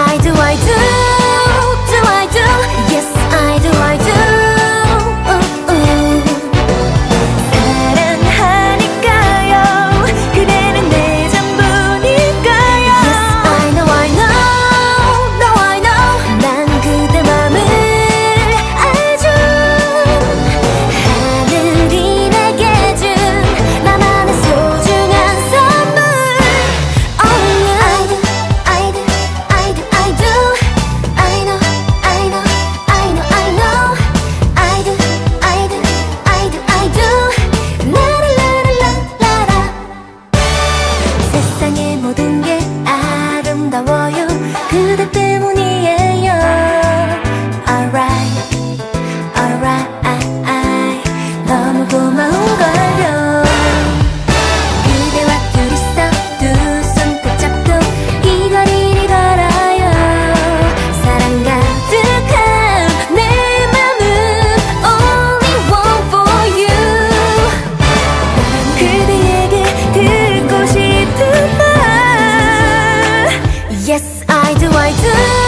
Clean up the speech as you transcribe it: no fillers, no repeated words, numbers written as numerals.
I do, I do, do I do? Yes, I do, I do. 사랑하니까요. 그대는 내 전부니까요. Yes, I know, I know, no, I know. 난 그대 맘을 알죠. 하늘이 내게 준 나만의 소중한 선물. Only you. I do, I do, I do, I do. I know, I know, I know, I know. I do, I do, I do, I do. 라라라라라라. 세상의 모든 게 아름다워요. 그대 때문이에요. Alright, alright. 너무 고마운걸요. 그대와 둘이서 두 손 꼭 잡고 이 거리를 걸어요. 사랑 가득한 내 맘은 only one for you. 그대에게 듣고 싶은 말. Yes, I do, I do.